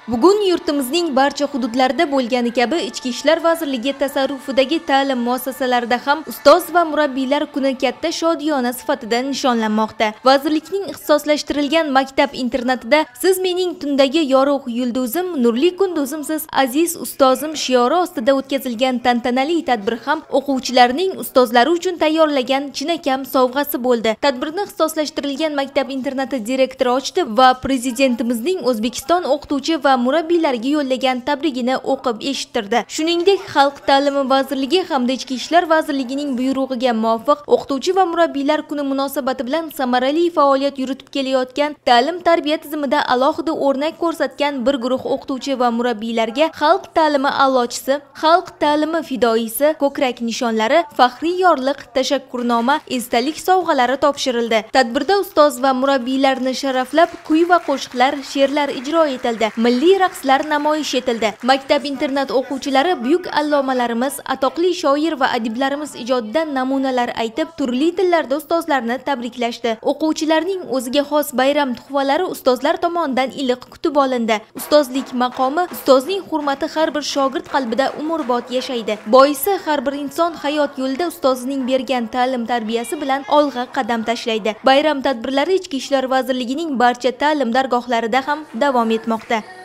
Bugun yurtimizning barcha hududlarida bo'lgani kabi Ichki ishlar vazirligi tasarrufidagi ta'lim muassasalarida ham ustoz va murabbiylar kuni katta shodiyona sifatida nishonlanmoqda. Vazirlikning ixtisoslashtirilgan maktab-internatida "Siz mening tundagi yorug' yulduzim, nurli kunduzimsiz, aziz ustozim" shiori ostida o'tkazilgan tantanali tadbir ham o'quvchilarning ustozlari uchun tayyorlagan chinakam sovg'asi bo'ldi. Tadbirni ixtisoslashtirilgan maktab-internati direktori ochdi va prezidentimizning O'zbekiston o'qituvchi va murabbiylarga yo'llagan tabrigini o'qib eshittirdi. Shuningdek, Xalq ta'limi vazirligi hamda Ichki ishlar vazirligining buyrug'iga muvofiq o'qituvchi va murabbiylar kuni munosabati bilan samarali faoliyat yuritib kelayotgan ta'lim-tarbiya tizimida alohida o'rnak ko'rsatgan bir guruh o'qituvchi va murabbiylarga xalq ta'limi a'lochisi, xalq ta'limi fidoyisi, ko'krak nishonlari, faxriy yorliq, tashakkurnoma, esdalik sovg'alari topshirildi. Tadbirda ustoz va murabbiylarni sharaflab kuy va qo'shiqlar, she'rlar ijro etildi. Milliy raqslar namoyish etildi. Maktab-internat o'quvchilari buyuk allomalarimiz, atoqli shoir va adiblarimiz ijodidan namunalar aytib, turli tillarda ustozlarni tabriklashdi. O'quvchilarning o'ziga xos bayram tuhfalari ustozlar tomonidan iliq kutib olindi. Ustozlik maqomi, ustozning hurmati har bir shogird qalbida umrbod yashaydi. Boisi har bir inson hayot yo'lida ustozining bergan ta'lim-tarbiyasi bilan olg'a qadam tashlaydi. Bayram tadbirlari Ichki ishlar vazirligining barcha ta'lim dargohlarida ham davom etmoqda.